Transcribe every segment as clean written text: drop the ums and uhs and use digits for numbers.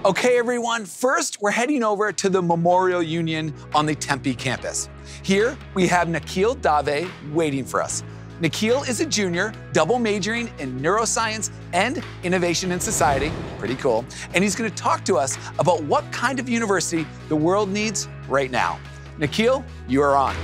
Okay, everyone, first we're heading over to the Memorial Union on the Tempe campus. Here we have Nikhil Dave waiting for us. Nikhil is a junior, double majoring in neuroscience and innovation in society, pretty cool, and he's going to talk to us about what kind of university the world needs right now. Nikhil, you are on.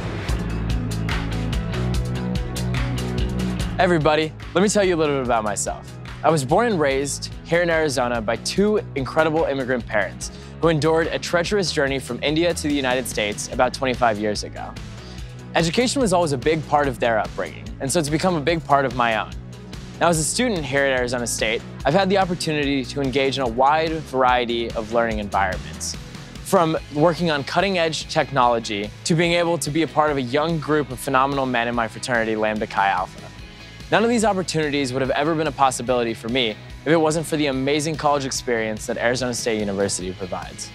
Hey everybody, let me tell you a little bit about myself. I was born and raised here in Arizona by two incredible immigrant parents who endured a treacherous journey from India to the United States about 25 years ago. Education was always a big part of their upbringing, and so it's become a big part of my own. Now, as a student here at Arizona State, I've had the opportunity to engage in a wide variety of learning environments. From working on cutting-edge technology to being able to be a part of a young group of phenomenal men in my fraternity, Lambda Chi Alpha. None of these opportunities would have ever been a possibility for me if it wasn't for the amazing college experience that Arizona State University provides.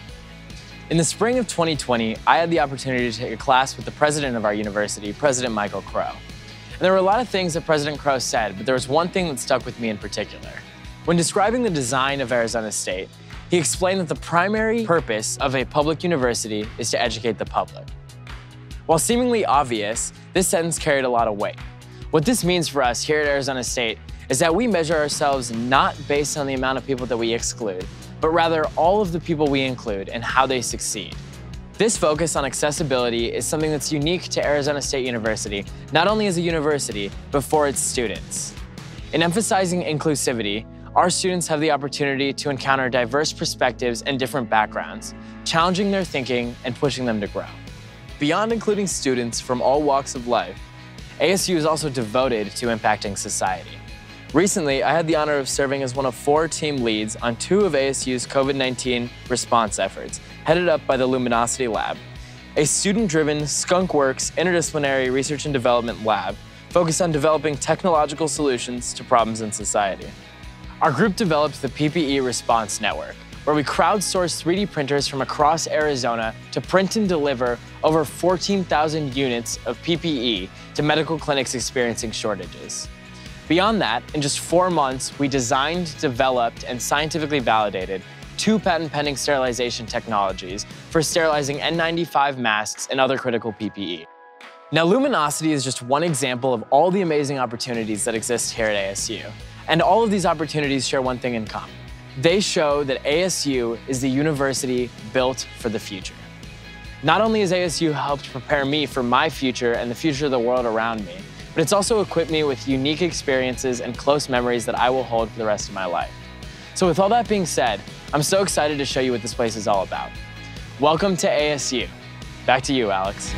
In the spring of 2020, I had the opportunity to take a class with the president of our university, President Michael Crow. And there were a lot of things that President Crow said, but there was one thing that stuck with me in particular. When describing the design of Arizona State, he explained that the primary purpose of a public university is to educate the public. While seemingly obvious, this sentence carried a lot of weight. What this means for us here at Arizona State is that we measure ourselves not based on the amount of people that we exclude, but rather all of the people we include and how they succeed. This focus on accessibility is something that's unique to Arizona State University, not only as a university, but for its students. In emphasizing inclusivity, our students have the opportunity to encounter diverse perspectives and different backgrounds, challenging their thinking and pushing them to grow. Beyond including students from all walks of life, ASU is also devoted to impacting society. Recently, I had the honor of serving as one of 4 team leads on 2 of ASU's COVID-19 response efforts, headed up by the Luminosity Lab, a student-driven skunkworks interdisciplinary research and development lab focused on developing technological solutions to problems in society. Our group developed the PPE Response Network, where we crowdsourced 3D printers from across Arizona to print and deliver over 14,000 units of PPE to medical clinics experiencing shortages. Beyond that, in just 4 months, we designed, developed, and scientifically validated 2 patent-pending sterilization technologies for sterilizing N95 masks and other critical PPE. Now, Luminosity is just one example of all the amazing opportunities that exist here at ASU. And all of these opportunities share one thing in common. They show that ASU is the university built for the future. Not only has ASU helped prepare me for my future and the future of the world around me, but it's also equipped me with unique experiences and close memories that I will hold for the rest of my life. So with all that being said, I'm so excited to show you what this place is all about. Welcome to ASU. Back to you, Alex.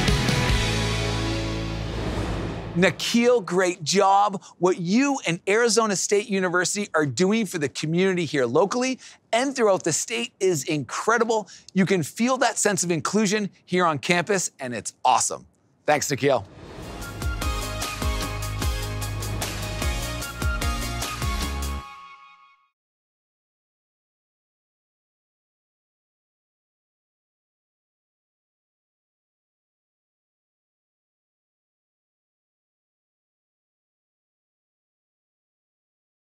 Nikhil, great job. What you and Arizona State University are doing for the community here locally and throughout the state is incredible. You can feel that sense of inclusion here on campus, and it's awesome. Thanks, Nikhil.